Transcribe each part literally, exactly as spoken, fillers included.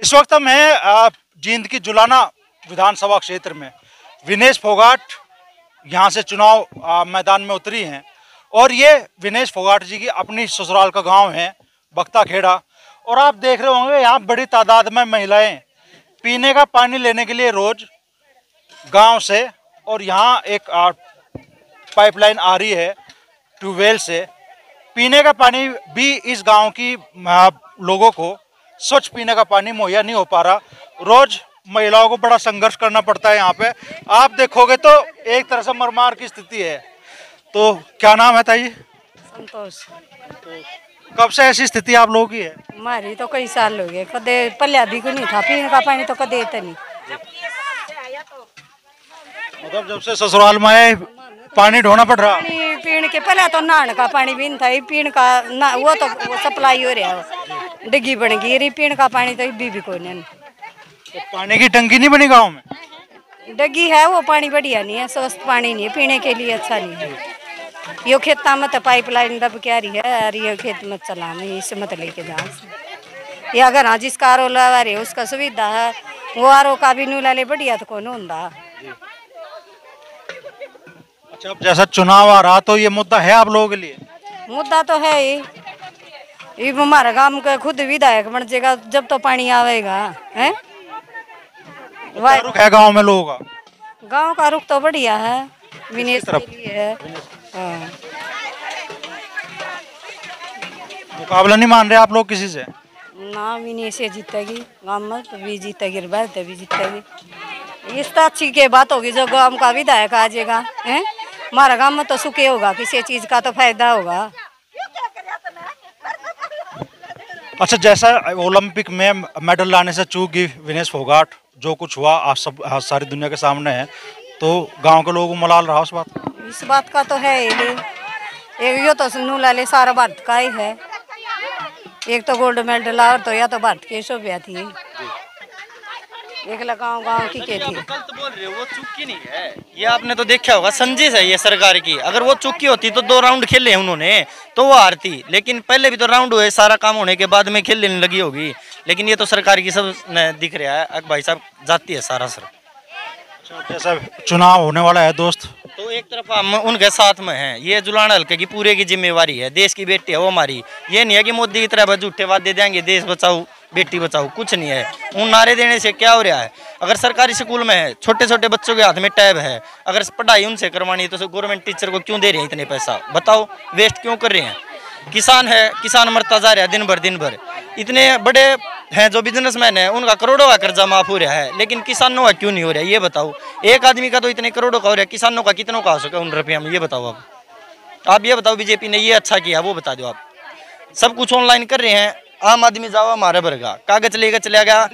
इस वक्त हम हैं जींद की जुलाना विधानसभा क्षेत्र में। विनेश फोगाट यहाँ से चुनाव आ, मैदान में उतरी हैं और ये विनेश फोगाट जी की अपनी ससुराल का गांव है बख्ता खेड़ा। और आप देख रहे होंगे यहाँ बड़ी तादाद में महिलाएं पीने का पानी लेने के लिए रोज गांव से, और यहाँ एक पाइपलाइन आ रही है ट्यूबवेल से, पीने का पानी भी इस गांव की आ, लोगों को स्वच्छ पीने का पानी मुहैया नहीं हो पा रहा। रोज महिलाओं को बड़ा संघर्ष करना पड़ता है यहाँ पे। आप देखोगे तो एक तरह से मरमार की स्थिति है। तो क्या नाम है ताई? संतोष। कब से ऐसी स्थिति आप लोगों की है? हमारी तो कई साल हो गए, कदे पल्ला भी को नहीं था पीने का पानी, तो कदे इतना नहीं। मतलब जब से ससुराल में आए पानी ढोना पड़ रहा? पानी पीने के पहले तो नहाने का पानी भी नहीं था, पीने का ना वो तो वो सप्लाई हो रहा है, डिग्गी बन गई। पीने का पानी तो भी, भी कोई नहीं। तो पानी की टंकी नहीं बनी गाँव में? डगी है, वो पानी बढ़िया नहीं है, स्वस्थ पानी नहीं है, पीने के लिए अच्छा नहीं है। यो खेता में तो पाइपलाइन दब के आ रही है, और ये खेत में चला में इससे मत लेके जा। ये अगर हाँ जिसका आरो लगा रहे उसका सुविधा है, वो आरो का भी नूला ले बढ़िया तो कौन होता। अच्छा, अब जैसा चुनाव आ रहा तो ये मुद्दा है आप लोगों के लिए? मुद्दा तो है ही। ये हमारे गांव का खुद विधायक बन जाएगा जब तो पानी आवेगा। है रुख है गांव में लोगों का? गांव का रुख तो बढ़िया है, विनेश के लिए है। हाँ। मुकाबला नहीं मान रहे आप लोग किसी से? ना, विनेश से जीतेगी गांव में तो भी जीतेगी, तो भी जीतेगी। इस तो अच्छी के बात होगी जो गांव का विधायक आ जाएगा। है हमारा गांव में तो सुखे होगा, किसी चीज का तो फायदा होगा। अच्छा, जैसा ओलंपिक में मेडल लाने से चूक गई विनेश फोगाट, जो कुछ हुआ आप सब सारी दुनिया के सामने है, तो गांव के लोगों को मलाल रहा उस बात का? इस बात का तो है ही। एक यो तो सुनू लाले सारा भारत का ही है, एक तो गोल्ड मेडल और तो या तो भारत की शोभा थी, एक गाँव गाँव की के थी। कल तो बोल रहे हो वो चुकी नहीं है, ये आपने तो देखा होगा संजीश है ये सरकार की। अगर वो चुकी होती तो दो राउंड खेले हैं उन्होंने तो वो हारती, लेकिन पहले भी तो राउंड हुए, सारा काम होने के बाद में खेलने लगी होगी। लेकिन ये तो सरकार की सब दिख रहा है, भाई साहब जाती है सारा सर। जैसा चुनाव होने वाला है दोस्त, तो एक तरफ हम उनके साथ में हैं, ये जुलाना हल्के की पूरे की जिम्मेवारी है, देश की बेटी है वो हमारी। ये नहीं है कि मोदी की तरह झूठे वादे देंगे देश बचाओ बेटी बचाओ, कुछ नहीं है। उन नारे देने से क्या हो रहा है? अगर सरकारी स्कूल में है, छोटे छोटे बच्चों के हाथ में टैब है, अगर पढ़ाई उनसे करवानी है तो गवर्नमेंट टीचर को क्यों दे रहे हैं इतने पैसा? बताओ, वेस्ट क्यों कर रहे हैं? किसान है, किसान मरता जा रहा है दिन भर दिन भर। इतने बड़े हैं जो बिजनेसमैन है, उनका करोड़ों का कर्जा माफ हो रहा है, लेकिन किसानों का क्यों नहीं हो रहा है? ये बताओ। एक आदमी का तो इतने करोड़ों का हो रहा है, किसानों का कितनों का हो सके उन रुपया में? ये बताओ आप आप ये बताओ, बीजेपी ने ये अच्छा किया वो बता दो आप। सब कुछ ऑनलाइन कर रहे हैं, आम आदमी जाओ हमारे वर्गा कागज लेकर चला गया,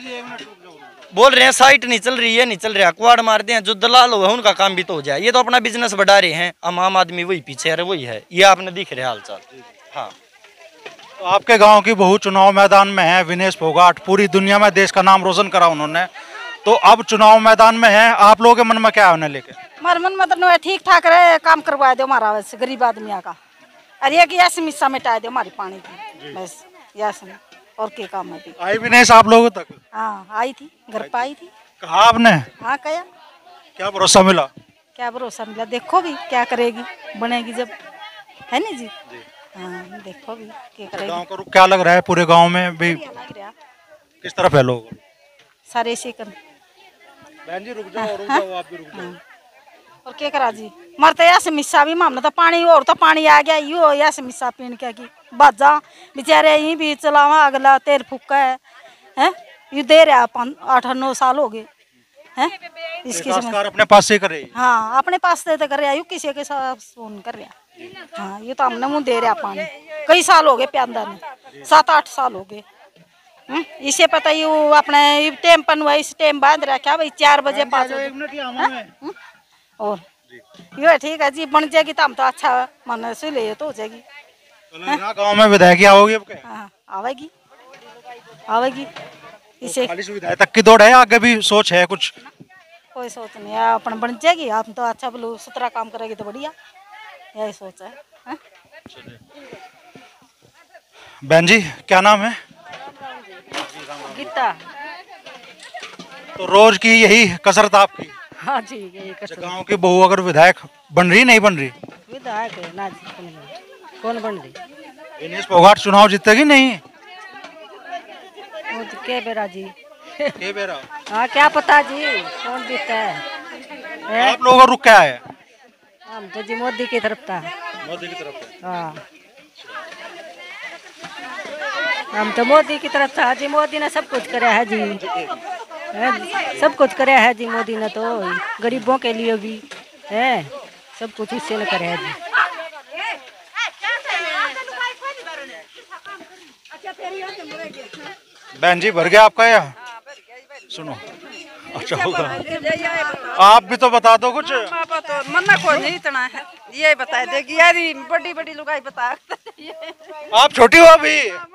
बोल रहे हैं साइट नहीं चल रही है, नहीं चल रहा, कुआड़ मार दे, जो दलाल हुआ उनका काम भी तो हो जाए। ये तो अपना बिजनेस बढ़ा रहे हैं, हम आम आदमी वही पीछे है, वही है। ये आपने दिख रहे हाल चाल। हाँ, तो आपके गांव की बहू चुनाव मैदान में है, विनेश फोगाट, पूरी दुनिया में देश का नाम रोशन करा उन्होंने, तो अब चुनाव मैदान में है, आप लोगों के मन में क्या है उन्हें लेके? हमारे मन में तो ठीक ठाक रहे, काम करवा दो हमारा, वैसे गरीब आदमी का। अरे एक यह समस्या मिटा दो हमारी पानी की, बस यह और क्या काम है। आई विनेश आप लोगों तक? हाँ आई थी, घर पे आई थी। कहा आपने? हाँ कहा। क्या भरोसा मिला? क्या भरोसा मिला, देखो भी क्या करेगी, बनेगी जब, है ना जी, जी। हाँ देखो भी क्या करेगी। गांव का रुख क्या लग रहा है पूरे गांव में भी? किस तरफ है लोग? सारे से कर। बहन जी रुक जाओ, रुक जाओ, आप भी रुक जाओ। और क्या करा जी, मरते ऐसे मिस्सा भी मामला तो पानी, और तो पानी आ गया यो ऐसे मिस्सा पीन क्या की बाजा बेचारे यहीं भी चलावा, अगला तेल फूका है, हैं ये दे रहा आठ नौ साल हो गए हैं इसकी सरकार अपने पास से कर रही है। हाँ अपने पास से तो कर रहा है, किसी के साथ फोन कर रहा। हाँ ये तो हमने मुँह दे रहा पानी, कई साल हो गए प्यांदा में, सात आठ साल हो गए। इसे पता ही वो अपने टेम पनवा इस टेम बांध रखा भाई, चार बजे पाँच बजे। और ये ठीक है जी, बन जाएगी तो हम तो अच्छा मन से ले तो हो जाएगी। गांव में विधायक आओगी अब? हाँ आवेगी आवेगी। इसे खाली सुविधाएं तक की दौड़ है, आगे भी सोच है कुछ? कोई सोच नहीं है, अपन बन जाएगी, आप तो अच्छा बोलो सुथरा काम करेगी तो बढ़िया, यही सोच है, है? बहन जी क्या नाम है? गीता। तो रोज की यही कसरत आपकी। हाँ जी यही अच्छा, गांव की बहू अगर विधायक बन रही नहीं बन रही? विधायक है ना जी, कौन बन- कौन बन रही? विनेश फोगाट चुनाव जीतेगी नहीं? वो तो के बेरा जी। ये बेरा हाँ क्या पता जी कौन जीता है, हैं? आप लोगों का रुख क्या है? हम तो जी मोदी की तरफ था। मोदी की तरफ से। हाँ हम तो मोदी की तरफ था जी, मोदी ने सब कुछ कराया है जी, हैं? सब कुछ कराया है जी मोदी ने, तो गरीबों के लिए भी है, सब कुछ इससे ने कराया है जी। बहन जी भर गया आपका या सुनो? अच्छा होगा, आप भी तो बता दो कुछ। मन्ना को नहीं इतना है, ये बता देगी यार, बड़ी बड़ी लुगाई बता। आप छोटी हो अभी।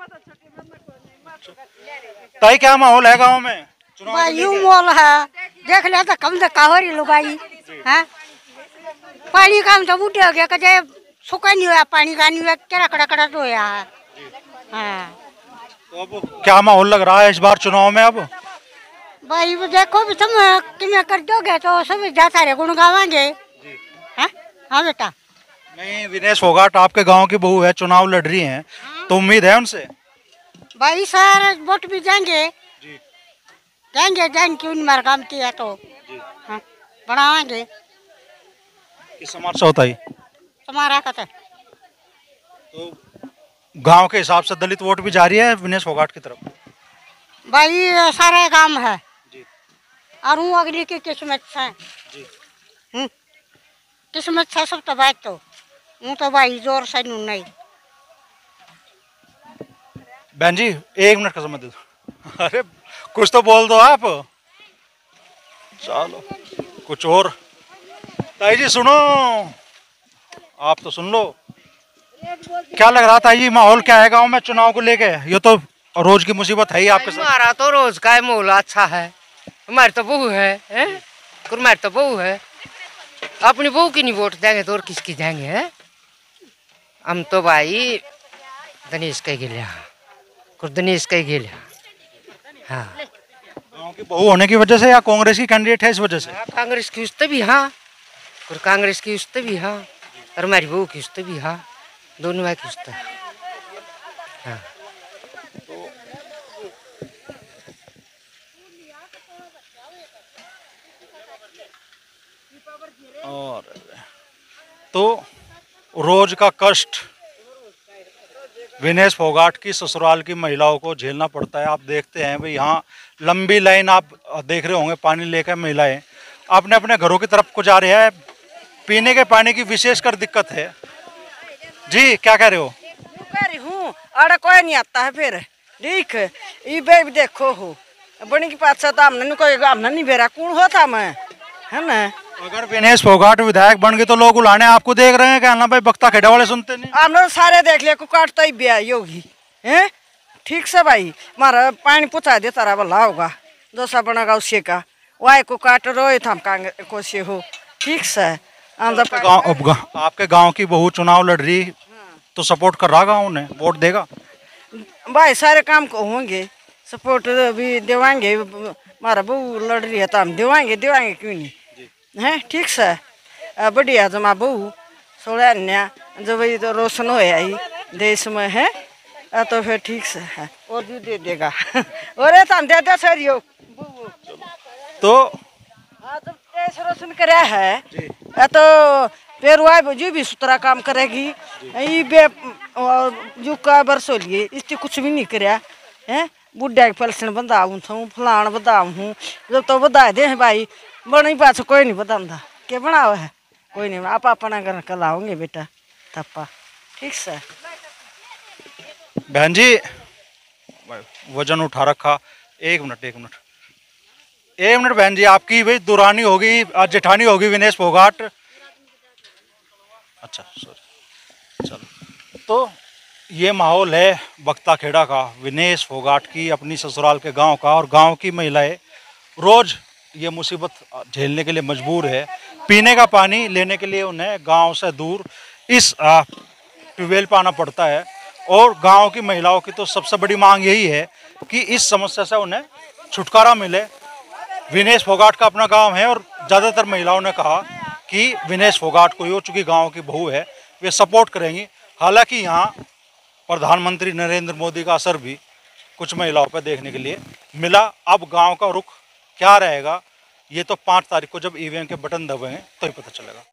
ताई क्या माहौल है गांव में चुनाव को भाई यूं लेके? मोल है, देख लिया तो कम से काहोरी लुगाई है, पानी का हम तो बूढ़े हो गया, कदे सुखा नहीं हुआ पानी का, नहीं हुआ क्या कड़ा कड़ा तो होया है। हाँ तो अब क्या माहौल लग रहा है इस बार चुनाव में? अब भाई वो देखो भी तुम कि मैं कर दोगे तो सब जाता रहे गुण गावांगे। हाँ हाँ बेटा। नहीं, विनेश फोगाट आपके गांव की बहू है, चुनाव लड़ रही हैं, तो उम्मीद है उनसे? भाई सर वोट भी देंगे देंगे देंगे क्यों नहीं, मार काम किया तो हाँ बढ़ावांगे। किस समाज से होता है? तुम्हारा कत तो गांव के हिसाब से दलित वोट भी जारी है विनेश फोगाट की तरफ? भाई सारे काम है और हूँ अगली की किस्मत से। हम्म, किस्मत से सब तो बात तो हूँ तो भाई जोर से नू नहीं। बहन जी एक मिनट का समय दे दो। अरे कुछ तो बोल दो आप। चलो कुछ और। ताई जी सुनो, आप तो सुन लो। क्या लग रहा ताई जी, माहौल क्या है गांव में चुनाव को लेके? ये तो रोज की मुसीबत है ही आपके साथ। हमारा तो रोज का माहौल अच्छा है, हमारी तो बहू है, हैं? हमारी तो बहू है, अपनी बहू की नहीं वोट देंगे तो और किसकी देंगे? हैं? हम तो भाई दिनेश का ही गिलिया, कुछ दिनेश का ही गिलिया। हाँ गांव की बहू होने की वजह से या कांग्रेस की कैंडिडेट है इस वजह से? हाँ, कांग्रेस की उसते भी हाँ, और कांग्रेस की उसते भी हाँ, और हमारी बहू की उसते भी हाँ, दोनों में की उसते हाँ। और तो रोज का कष्ट विनेश फोगाट की ससुराल की महिलाओं को झेलना पड़ता है। आप देखते हैं भाई, यहाँ लंबी लाइन आप देख रहे होंगे, पानी लेकर महिलाएं अपने अपने घरों की तरफ को जा रहे हैं। पीने के पानी की विशेषकर दिक्कत है। जी क्या कह रहे हो? कह रही हूँ अड़ा कोई नहीं आता है फिर ठीक है, ये बे भी देखो हो बनी की पास तो हमने कोई हमने नहीं बेरा कौन होता मैं, है ना? अगर विनेश फोगाट विधायक बन गए तो लोग उलाने आपको देख रहे हैं, कहना भाई बख्ता खेड़ा वाले सुनते नहीं। हमने तो सारे देख लिया को काटता ही बिया योगी है, ठीक से भाई मारा पानी पुछा दे तारा भला होगा दोसा बनेगा उससे का वाई को काट रोए था कांग्रेस को से हो, ठीक से हम तो गाँव अब गा- आपके गांव की बहू चुनाव लड़ रही तो सपोर्ट कर रहा गाँव ने, वोट देगा? भाई सारे काम को होंगे, सपोर्ट भी देवाएंगे, मारा बहू लड़ रही है तो हम देवाएंगे देवाएंगे क्यों नहीं है, ठीक से अ, बढ़िया जमा बहू सोलह अन्य जब ये तो रोशन हो ही देश में है अ, तो फिर ठीक से है और भी दे देगा और तो हम दे दे सर यो तो हाँ तो देश रोशन कराया है अ, तो फिर वह जो भी सुतरा काम करेगी ये बे और जो का बरस हो लिए इससे कुछ भी नहीं कराया है, बुढ़ा की पेंशन बंधाऊँ था फलान बधाऊँ हूँ जब तो बधा दे भाई बनी पास कोई नहीं बताता के बनाओ है कोई नहीं, आप अपना घर कल आओगे बेटा तप्पा, ठीक से। बहन जी वजन उठा रखा, एक मिनट एक मिनट एक मिनट बहन जी, आपकी भाई दुरानी होगी आज जेठानी होगी विनेश फोगाट। अच्छा सॉरी, चलो तो ये माहौल है बख्ता खेड़ा का, विनेश फोगाट की अपनी ससुराल के गांव का, और गांव की महिलाएं रोज ये मुसीबत झेलने के लिए मजबूर है। पीने का पानी लेने के लिए उन्हें गांव से दूर इस ट्यूबवेल पर आना पड़ता है, और गांव की महिलाओं की तो सबसे बड़ी मांग यही है कि इस समस्या से उन्हें छुटकारा मिले। विनेश फोगाट का अपना गांव है और ज़्यादातर महिलाओं ने कहा कि विनेश फोगाट को यो चूँकि गांव की बहू है वे सपोर्ट करेंगी। हालांकि यहाँ प्रधानमंत्री नरेंद्र मोदी का असर भी कुछ महिलाओं पर देखने के लिए मिला। अब गांव का रुख क्या रहेगा ये तो पाँच तारीख को जब ईवीएम के बटन दबेंगे तो ही पता चलेगा।